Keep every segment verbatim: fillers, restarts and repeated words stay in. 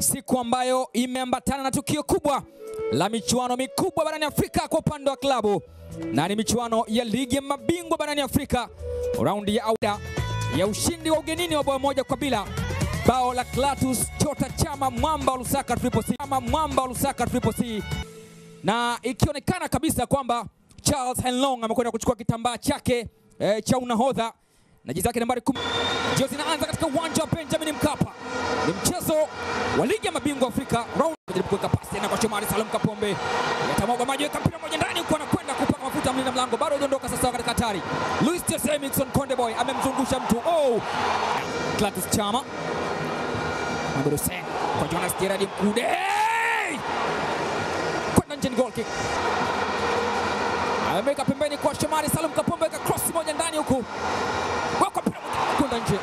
siku ambayo imeambatana na tukio kubwa la michuano mikubwa barani Afrika kwa upande wa klabu, na ni michuano ya ligi ya mabingwa barani Afrika, raundi ya awali ya ushindi wa ugenini wa bao moja kwa bila, bao la Clatous Chota Chama Mwamba wa Lusaka Triple C, Chama Mwamba wa Lusaka Triple C, na ikionekana kabisa kwamba Charles Henlong amekwenda kuchukua kitambaa chake e, cha unahodha na jezi yake nambari kumi. Ndio zinaanza katika uwanja wa Benjamin Mkapa. Ni mchezo wa ligi ya mabingwa Afrika, round kujaribu kuweka pasi na kwa Shomari Salum Kapombe. Yatamwaga maji, weka mpira mmoja ndani huko, anakwenda kupaka mafuta mlinda mlango, bado hajaondoka sasa katika hatari. Louis Jose Mixon Konde Boy amemzungusha mtu. Oh! Clatous Chama. Mabiruse kwa Jonas Gerard Mkude. Kwenda nje, goal kick. Ameweka pembeni kwa Shomari Salum Kapombe, ka cross moja ndani huko. Wako mpira kwenda nje.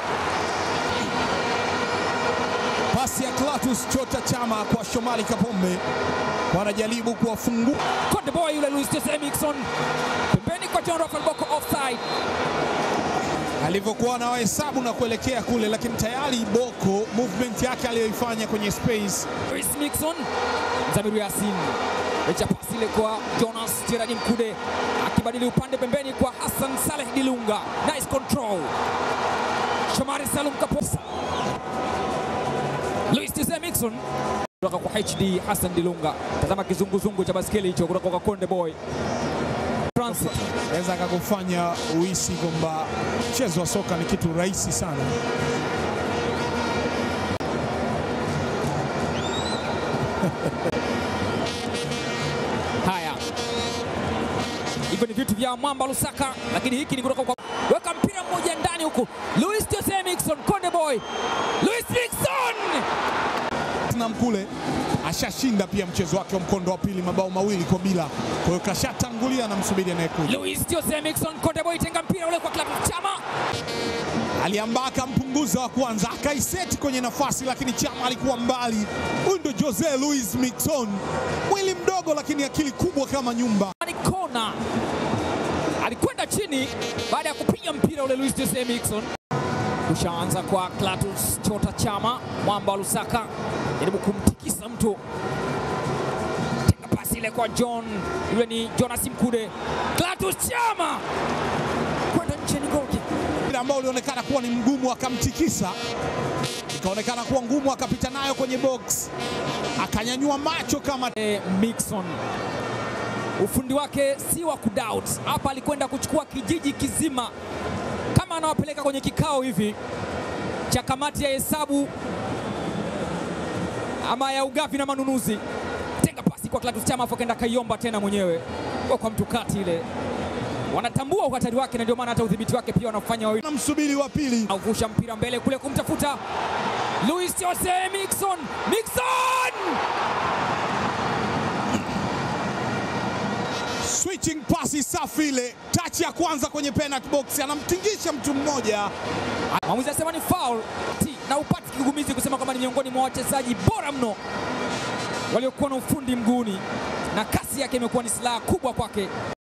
Pasi ya Clatous Chota Chama kwa Shomari Kapombe, wanajaribu kuwafungua Konde Boy yule Louis Jose Mixon. Pembeni kwa John Rafael Boko, offside. Alivyokuwa na hesabu na kuelekea kule, lakini tayari Boko movement yake aliyoifanya kwenye space. Louis Mixon, Zamiru Yasin. Echa pasi ile kwa Jonas Gerard Mkude, akibadili upande pembeni kwa Hassan Saleh Dilunga. Nice control. Shomari Salum Kapombe. Louis Jose Mixon kutoka kwa H D Hassan Dilunga. Tazama kizunguzungu cha baskeli hicho kutoka kwa Konde Boy. Transit anaweza akakufanya uhisi kwamba mchezo wa soka ni kitu rahisi sana. Haya, hivyo ni vitu vya Mwamba Lusaka, lakini hiki ni kutoka kwa weka mpira mmoja ndani huku. Louis Jose Mixon Konde Boy. Louis Mixon na Mkule ashashinda pia mchezo wake wa mkondo wa pili mabao mawili kwa bila. Kwa hiyo kashatangulia na msubiri anayekuja. Louis Jose Mixon Konde Boy tenga mpira ule kwa Clatous Chama. Aliambaka mpunguza wa kwanza, akaiseti kwenye nafasi, lakini Chama alikuwa mbali. Huyu ndo Jose Louis Mixon, mwili mdogo lakini akili kubwa kama nyumba. Ni kona. Alikwenda chini baada ya kupiga mpira ule Louis Jose Mixon. Kushaanza kwa Clatous Chota Chama Mwamba wa Lusaka, jaribu kumtikisa mtu. Tenga pasi ile kwa John, yule ni Jonas Mkude. Clatous Chama kwenda nje, ni goal kick ambao ulionekana kuwa ni mgumu, akamtikisa, ikaonekana kuwa ngumu, akapita nayo kwenye box, akanyanyua macho kama e, Mixon. Ufundi wake si wa kudoubt. Hapa alikwenda kuchukua kijiji kizima, kama anawapeleka kwenye kikao hivi cha kamati ya hesabu ama ya ugavi na manunuzi. Tenga pasi kwa Clatous Chama, afu kaenda kaiomba tena mwenyewe kwa, kwa mtu kati ile. Wanatambua uhatari wake na ndio maana hata udhibiti wake pia wanafanya wawili. Na msubiri wa pili Avusha mpira mbele kule kumtafuta Louis Jose Mixon. Mixon! Switching pasi safi ile, touch ya kwanza kwenye penalty box, anamtingisha mtu mmoja. Mwamuzi anasema ni foul, na upati kigugumizi kusema kwamba ni miongoni mwa wachezaji bora mno waliokuwa na ufundi mguuni, na kasi yake imekuwa ni silaha kubwa kwake.